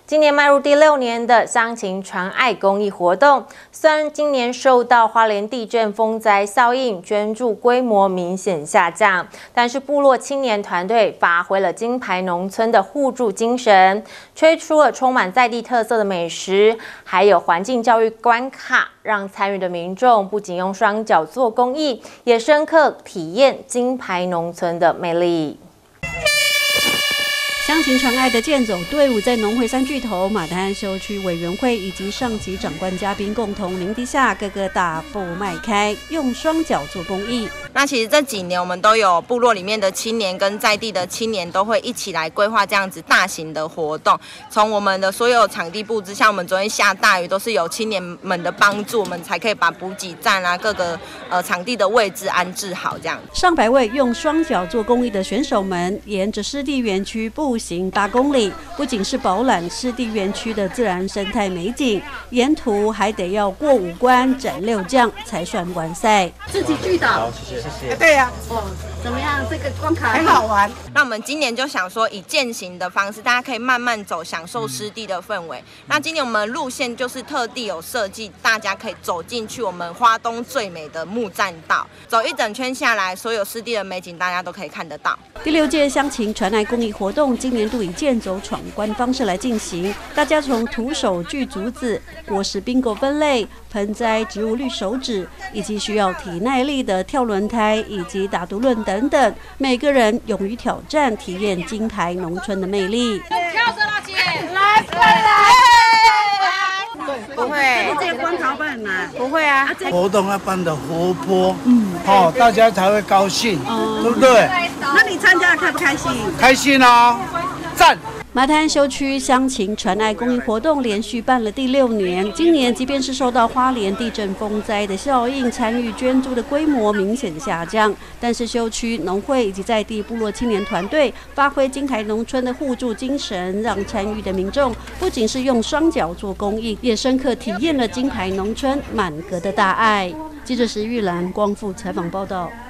今年迈入第6年的乡情传爱公益活动，虽然今年受到花莲地震风灾效应，捐助规模明显下降，但是部落青年团队发挥了金牌农村的互助精神，推出了充满在地特色的美食，还有环境教育关卡，让参与的民众不仅用双脚做公益，也深刻体验金牌农村的魅力。 乡情传爱的健走队伍在农会3巨头马滩休区委员会以及上级长官嘉宾共同领笛下，个个大步迈开，用双脚做公益。 那其实这几年我们都有部落里面的青年跟在地的青年都会一起来规划这样子大型的活动。从我们的所有场地布置，像我们昨天下大雨，都是有青年们的帮助，我们才可以把补给站啊各个场地的位置安置好这样。 上百位用双脚做公益的选手们，沿着湿地园区步行8公里，不仅是饱览湿地园区的自然生态美景，沿途还得要过5关斩6将才算完赛。 自己锯的， 好，谢谢。 对呀，哦，怎么样？这个关卡很好玩。 那我们今年就想说，以健行的方式，大家可以慢慢走，享受湿地的氛围。那今年我们路线就是特地有设计，大家可以走进去我们花东最美的木栈道，走一整圈下来，所有湿地的美景大家都可以看得到。 第6届乡情传爱公益活动，今年度以健走闯关方式来进行，大家从徒手锯竹子、果实 bingo 分类、盆栽植物绿手指，以及需要体耐力的跳轮胎以及打独轮等等，每个人勇于挑战，体验金牌农村的魅力。 跳着啦，姐，来，快来！ 不会， 这个关卡会很难。 不会啊。 活动要办得活泼，大家才会高兴，对不对？ 那你参加开不开心？ 开心啊，赞！ 马滩休区乡情传爱公益活动连续办了第6年，今年即便是受到花莲地震风灾的效应，参与捐助的规模明显下降，但是休区农会以及在地部落青年团队发挥金牌农村的互助精神，让参与的民众不仅是用双脚做公益，也深刻体验了金牌农村满格的大爱。记者石玉兰光复采访报道。